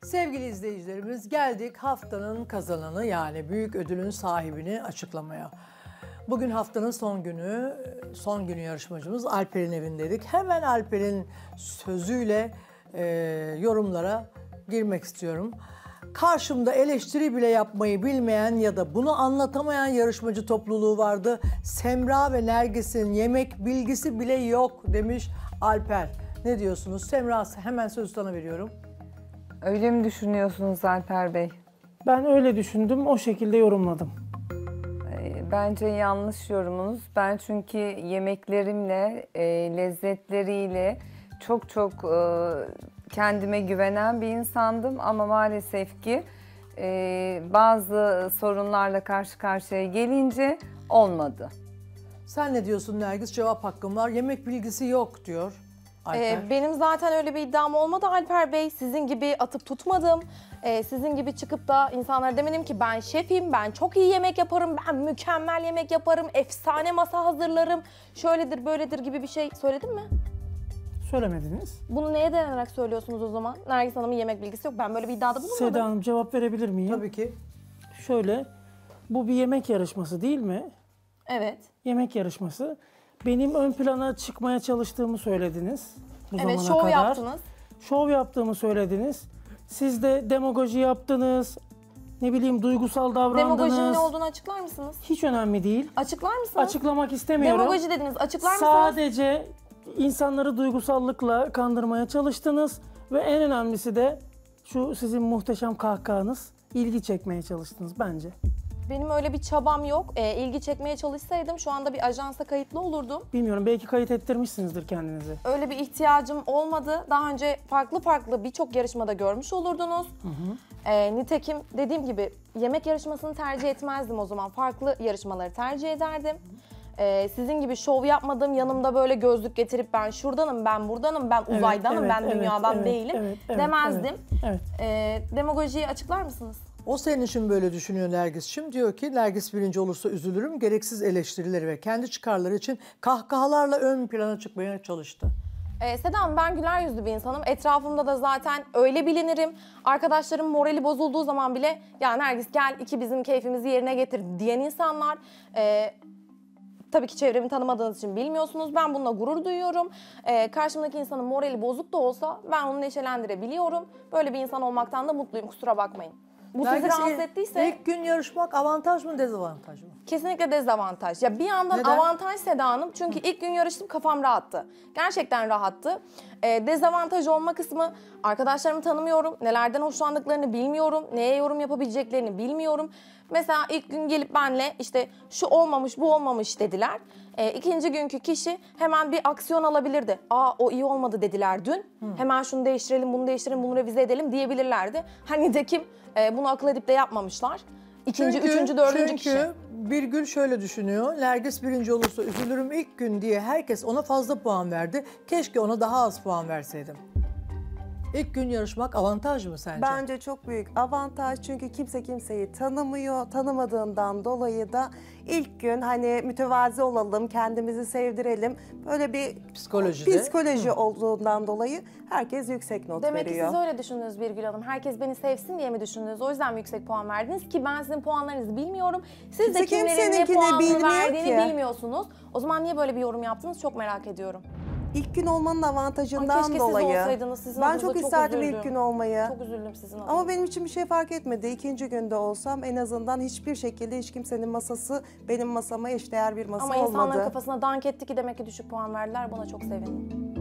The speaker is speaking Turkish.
Sevgili izleyicilerimiz, geldik haftanın kazananı yani büyük ödülün sahibini açıklamaya. Bugün haftanın son günü yarışmacımız Alper'in evindeydik. Hemen Alper'in sözüyle yorumlara girmek istiyorum. Karşımda eleştiri bile yapmayı bilmeyen ya da bunu anlatamayan yarışmacı topluluğu vardı. Semra ve Nergis'in yemek bilgisi bile yok demiş Alper. Ne diyorsunuz? Semra, hemen sözü sana veriyorum. Öyle mi düşünüyorsunuz Alper Bey? Ben öyle düşündüm, o şekilde yorumladım. Bence yanlış yorumunuz. Ben çünkü yemeklerimle, lezzetleriyle çok kendime güvenen bir insandım. Ama maalesef ki bazı sorunlarla karşı karşıya gelince olmadı. Sen ne diyorsun Nergis? Cevap hakkım var. Yemek bilgisi yok diyor Alper. Benim zaten öyle bir iddiam olmadı Alper Bey. Sizin gibi atıp tutmadım. Sizin gibi çıkıp da insanlara demedim ki ben şefim, ben çok iyi yemek yaparım, ben mükemmel yemek yaparım, efsane masa hazırlarım, şöyledir böyledir gibi bir şey söyledim mi? Söylemediniz. Bunu neye dayanarak söylüyorsunuz o zaman? Nergis Hanım'ın yemek bilgisi yok. Ben böyle bir iddiada bulunmadım. Seda Hanım, cevap verebilir miyim? Tabii ki. Şöyle, bu bir yemek yarışması değil mi? Evet. Yemek yarışması. Benim ön plana çıkmaya çalıştığımı söylediniz bu Evet, zamana şov kadar. yaptınız. Şov yaptığımı söylediniz. Siz de demagoji yaptınız. Ne bileyim, duygusal davrandınız. Demagojinin ne olduğunu açıklar mısınız? Hiç önemli değil. Açıklar mısınız? Açıklamak istemiyorum. Demagoji dediniz. Açıklar mısınız? Sadece insanları duygusallıkla kandırmaya çalıştınız ve en önemlisi de şu sizin muhteşem kahkahanız, ilgi çekmeye çalıştınız bence. Benim öyle bir çabam yok. İlgi çekmeye çalışsaydım şu anda bir ajansa kayıtlı olurdum. Bilmiyorum, belki kayıt ettirmişsinizdir kendinizi. Öyle bir ihtiyacım olmadı. Daha önce farklı birçok yarışmada görmüş olurdunuz. Nitekim dediğim gibi yemek yarışmasını tercih etmezdim o zaman. Farklı yarışmaları tercih ederdim. Sizin gibi şov yapmadım, yanımda böyle gözlük getirip ben şuradanım, ben buradanım, ben uzaydanım, ben dünyadan değilim demezdim. Evet. Demagojiyi açıklar mısınız? O senin için böyle düşünüyor Nergis'ciğim. Diyor ki Nergis birinci olursa üzülürüm. Gereksiz eleştirileri ve kendi çıkarları için kahkahalarla ön plana çıkmaya çalıştı. Seda Hanım, ben güler yüzlü bir insanım. Etrafımda da zaten öyle bilinirim. Arkadaşlarım morali bozulduğu zaman bile ya Nergis gel bizim keyfimizi yerine getir diyen insanlar. Tabii ki çevremi tanımadığınız için bilmiyorsunuz. Ben bununla gurur duyuyorum. Karşımdaki insanın morali bozuk da olsa ben onu neşelendirebiliyorum. Böyle bir insan olmaktan da mutluyum, kusura bakmayın. Bu sizi rahatsız ettiyse... İlk gün yarışmak avantaj mı dezavantaj mı? Kesinlikle dezavantaj. Ya bir yandan neden? Avantaj Seda Hanım çünkü ilk gün yarıştım, kafam rahattı. Gerçekten rahattı. Dezavantaj olma kısmı, arkadaşlarımı tanımıyorum, nelerden hoşlandıklarını bilmiyorum, neye yorum yapabileceklerini bilmiyorum. Mesela ilk gün gelip benle işte şu olmamış bu olmamış dediler. İkinci günkü kişi hemen bir aksiyon alabilirdi. O iyi olmadı dediler dün. Hemen şunu değiştirelim, bunu değiştirelim, bunu revize edelim diyebilirlerdi. Hani de kim bunu akıl edip de yapmamışlar. İkinci, üçüncü, dördüncü kişi. Çünkü Birgül şöyle düşünüyor. Nergis birinci olursa üzülürüm ilk gün diye herkes ona fazla puan verdi. Keşke ona daha az puan verseydim. İlk gün yarışmak avantaj mı sence? Bence çok büyük avantaj çünkü kimse kimseyi tanımıyor. Tanımadığından dolayı da ilk gün hani mütevazi olalım, kendimizi sevdirelim. Böyle bir psikoloji olduğundan dolayı herkes yüksek not Demek veriyor. ki siz öyle düşündünüz Birgül Hanım. Herkes beni sevsin diye mi düşündünüz? O yüzden mi yüksek puan verdiniz ki ben sizin puanlarınızı bilmiyorum. Siz de kimlerin ne puanını verdiğini bilmiyorsunuz. O zaman niye böyle bir yorum yaptınız çok merak ediyorum. İlk gün olmanın avantajından keşke dolayı. Siz olsaydınız, sizin ben adınıza çok isterdim üzüldüm. ilk gün olmayı. Çok üzüldüm sizin adınıza. Ama benim için bir şey fark etmedi. İkinci günde olsam en azından hiçbir şekilde hiç kimsenin masası benim masama eşdeğer bir masa olmadı. Ama insanların kafasına dank etti ki demek ki düşük puan verdiler. Buna çok sevindim.